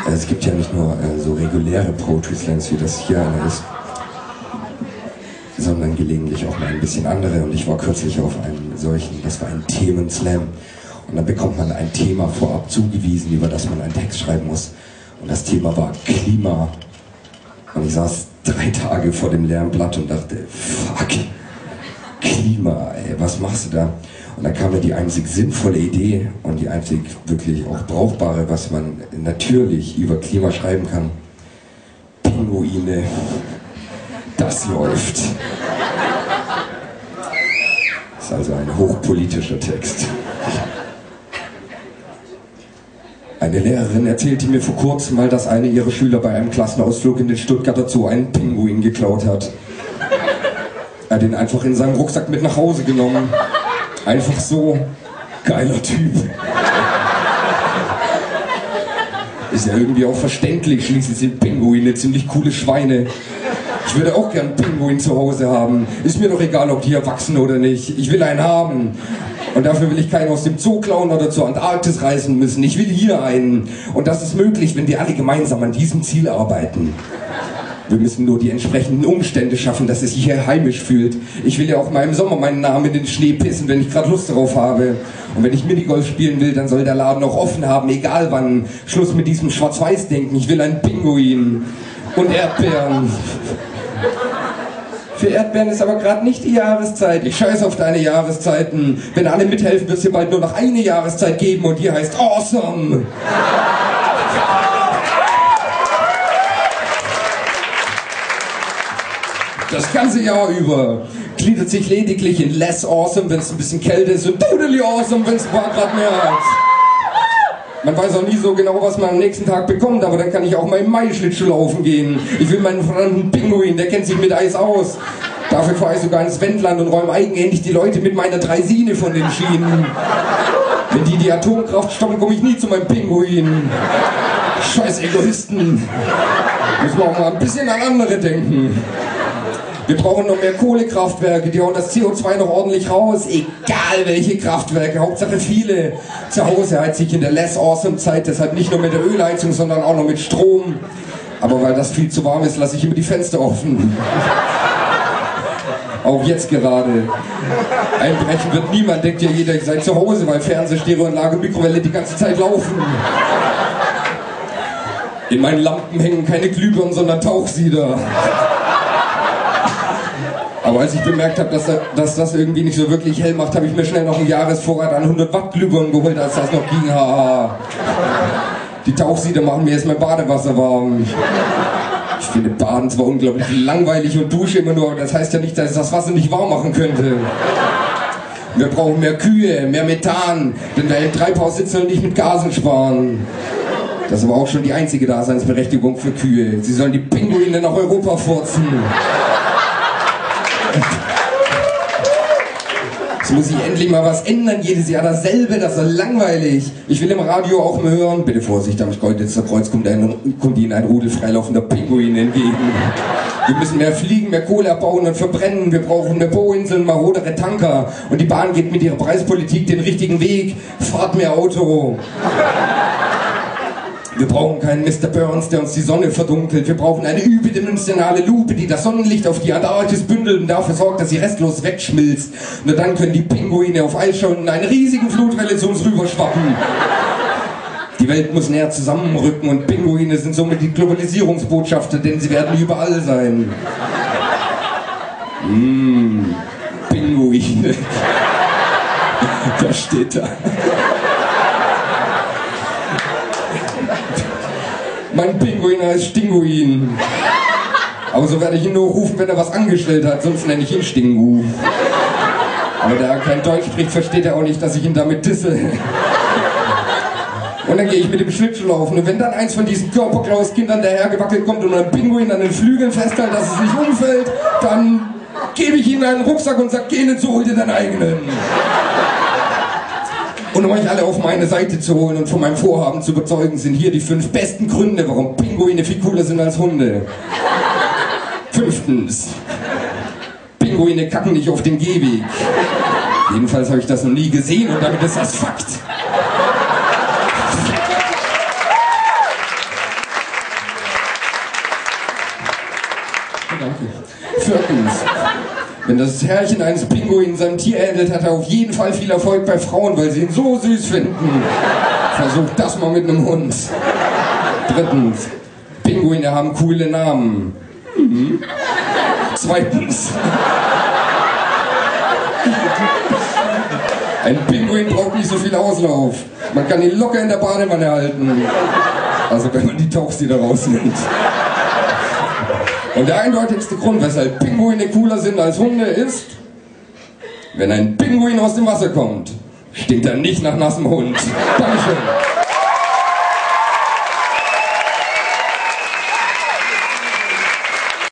Es gibt ja nicht nur so reguläre Poetry Slams, wie das hier einer ist, sondern gelegentlich auch mal ein bisschen andere. Und ich war kürzlich auf einem solchen, das war ein Themenslam. Und dann bekommt man ein Thema vorab zugewiesen, über das man einen Text schreiben muss. Und das Thema war Klima. Und ich saß 3 Tage vor dem leeren Blatt und dachte, fuck, Klima, ey, was machst du da? Und dann kam mir die einzig sinnvolle Idee und die einzig wirklich auch brauchbare, was man natürlich über Klima schreiben kann. Pinguine, das läuft. Das ist also ein hochpolitischer Text. Eine Lehrerin erzählte mir vor kurzem mal, dass einer ihrer Schüler bei einem Klassenausflug in den Stuttgarter Zoo einen Pinguin geklaut hat. Er hat ihn einfach in seinem Rucksack mit nach Hause genommen. Einfach so, geiler Typ. Ist ja irgendwie auch verständlich, schließlich sind Pinguine ziemlich coole Schweine. Ich würde auch gern einen Pinguin zu Hause haben. Ist mir doch egal, ob die erwachsen oder nicht. Ich will einen haben. Und dafür will ich keinen aus dem Zoo klauen oder zur Antarktis reisen müssen. Ich will hier einen. Und das ist möglich, wenn wir alle gemeinsam an diesem Ziel arbeiten. Wir müssen nur die entsprechenden Umstände schaffen, dass es sich hier heimisch fühlt. Ich will ja auch mal im Sommer meinen Namen in den Schnee pissen, wenn ich gerade Lust darauf habe. Und wenn ich Minigolf spielen will, dann soll der Laden auch offen haben, egal wann. Schluss mit diesem Schwarz-Weiß-Denken. Ich will einen Pinguin und Erdbeeren. Für Erdbeeren ist aber gerade nicht die Jahreszeit. Ich scheiß auf deine Jahreszeiten. Wenn alle mithelfen, wird es hier bald nur noch eine Jahreszeit geben und die heißt Awesome. Das ganze Jahr über gliedert sich lediglich in less awesome, wenn es ein bisschen kälter ist, und totally awesome, wenn es ein paar Grad mehr hat. Man weiß auch nie so genau, was man am nächsten Tag bekommt, aber dann kann ich auch mal im Mai Schlittschuh laufen gehen. Ich will meinen verdammten Pinguin, der kennt sich mit Eis aus. Dafür fahre ich sogar ins Wendland und räume eigenhändig die Leute mit meiner Draisine von den Schienen. Wenn die Atomkraft stoppen, komme ich nie zu meinem Pinguin. Scheiß Egoisten. Müssen wir auch mal ein bisschen an andere denken. Wir brauchen noch mehr Kohlekraftwerke, die hauen das CO2 noch ordentlich raus. Egal welche Kraftwerke, Hauptsache viele. Zu Hause heizt sich in der less awesome Zeit deshalb nicht nur mit der Ölheizung, sondern auch noch mit Strom. Aber weil das viel zu warm ist, lasse ich immer die Fenster offen. Auch jetzt gerade. Einbrechen wird niemand, denkt ja jeder, ich sei zu Hause, weil Fernseh, Stereoanlage, Mikrowelle die ganze Zeit laufen. In meinen Lampen hängen keine Glühbirnen, sondern Tauchsieder. Aber als ich bemerkt habe, dass das irgendwie nicht so wirklich hell macht, habe ich mir schnell noch einen Jahresvorrat an 100 Watt Glühbirnen geholt, als das noch ging. Haha. Die Tauchsieder machen mir jetzt mein Badewasser warm. Ich finde Baden zwar unglaublich langweilig und dusche immer nur, aber das heißt ja nicht, dass ich das Wasser nicht warm machen könnte. Wir brauchen mehr Kühe, mehr Methan, denn der Treibhaus sitzt und nicht mit Gasen sparen. Das ist aber auch schon die einzige Daseinsberechtigung für Kühe. Sie sollen die Pinguine nach Europa furzen. Jetzt muss ich endlich mal was ändern, jedes Jahr dasselbe, das ist langweilig. Ich will im Radio auch mal hören, bitte Vorsicht, am Schkeuditzer Kreuz kommt Ihnen ein Rudel freilaufender Pinguine entgegen. Wir müssen mehr fliegen, mehr Kohle abbauen und verbrennen, wir brauchen mehr Bohrinseln, marodere Tanker. Und die Bahn geht mit ihrer Preispolitik den richtigen Weg, fahrt mehr Auto. Wir brauchen keinen Mr. Burns, der uns die Sonne verdunkelt. Wir brauchen eine überdimensionale Lupe, die das Sonnenlicht auf die Antarktis bündelt und dafür sorgt, dass sie restlos wegschmilzt. Nur dann können die Pinguine auf Eis schauen und in einer riesigen Flutwelle zu uns rüberschwappen. Die Welt muss näher zusammenrücken und Pinguine sind somit die Globalisierungsbotschafter, denn sie werden überall sein. Pinguine. Da steht da. Mein Pinguin heißt Stinguin. Aber so werde ich ihn nur rufen, wenn er was angestellt hat, sonst nenne ich ihn Stingu. Aber da er kein Deutsch spricht, versteht er auch nicht, dass ich ihn damit disse. Und dann gehe ich mit dem Schlittschuh laufen. Und wenn dann eins von diesen Körperklauskindern dahergewackelt kommt und einen Pinguin an den Flügeln festhält, dass es nicht umfällt, dann gebe ich ihm einen Rucksack und sage, geh nicht so, hol dir deinen eigenen. Und um euch alle auf meine Seite zu holen und von meinem Vorhaben zu überzeugen, sind hier die 5 besten Gründe, warum Pinguine viel cooler sind als Hunde. 5. Pinguine kacken nicht auf den Gehweg. Jedenfalls habe ich das noch nie gesehen und damit ist das Fakt. Drittens, wenn das Herrchen eines Pinguins seinem Tier ähnelt, hat er auf jeden Fall viel Erfolg bei Frauen, weil sie ihn so süß finden. Versucht das mal mit einem Hund. Drittens, Pinguine haben coole Namen. Zweitens, ein Pinguin braucht nicht so viel Auslauf. Man kann ihn locker in der Badewanne halten. Also wenn man die Tauchsieder rausnimmt. Und der eindeutigste Grund, weshalb Pinguine cooler sind als Hunde, ist, wenn ein Pinguin aus dem Wasser kommt, stinkt er nicht nach nassem Hund. Dankeschön.